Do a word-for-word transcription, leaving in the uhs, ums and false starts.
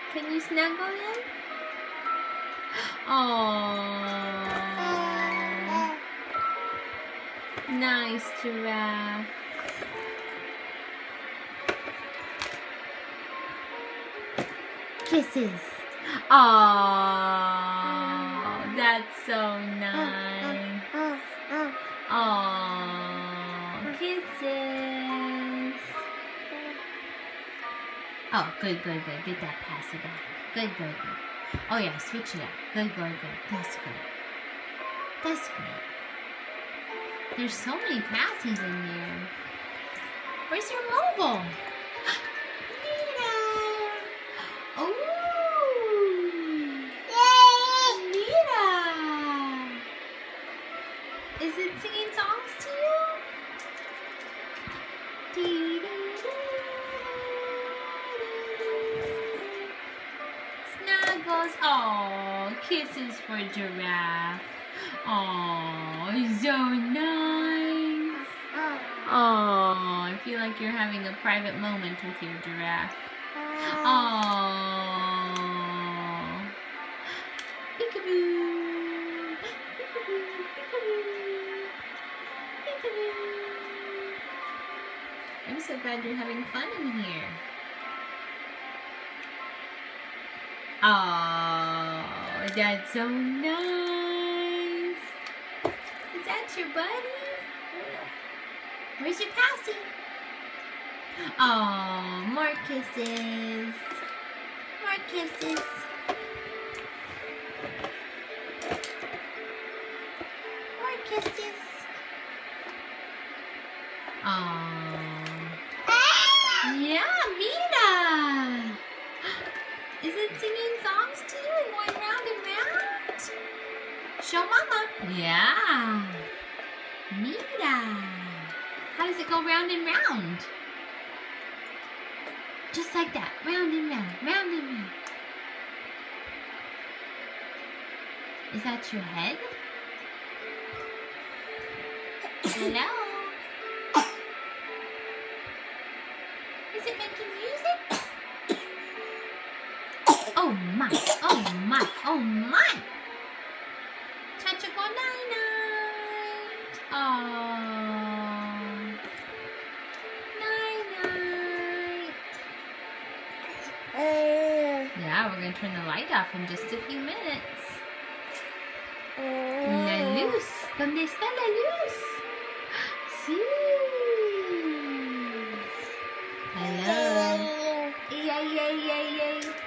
Can you snuggle him? Oh, nice giraffe. Kisses. Oh, that's so nice. Oh, kisses. Oh, good, good, good. Get that passy back. Good, good, good. Oh yeah, switch it up. Good, good, good. That's good. That's good. There's so many passies in there. Where's your mobile? Nita! Oh! Nita! Is it singing songs to you? Snuggles. Oh, kisses for giraffe. Oh, so nice. Oh, I feel like you're having a private moment with your giraffe. Oh, peekaboo, peekaboo, peekaboo, peekaboo. I'm so glad you're having fun in here. Oh, that's so nice. Is that your buddy? Where's your passy? Oh, more kisses. More kisses. More kisses. Oh. Yeah, Mita. Is it singing songs to you and going round and round? Show Mama. Yeah. Mita. How does it go round and round? Just like that. Round and round. Round and round. Is that your head? Hello? Is it making music? Oh my, oh my, oh my! Cha-cha-go night-night! Oh, night-night! Yeah, we're gonna turn the light off in just a few minutes. La luz! ¿Dónde está la luz? Sí! Hello! Yay, yay, yay, yay!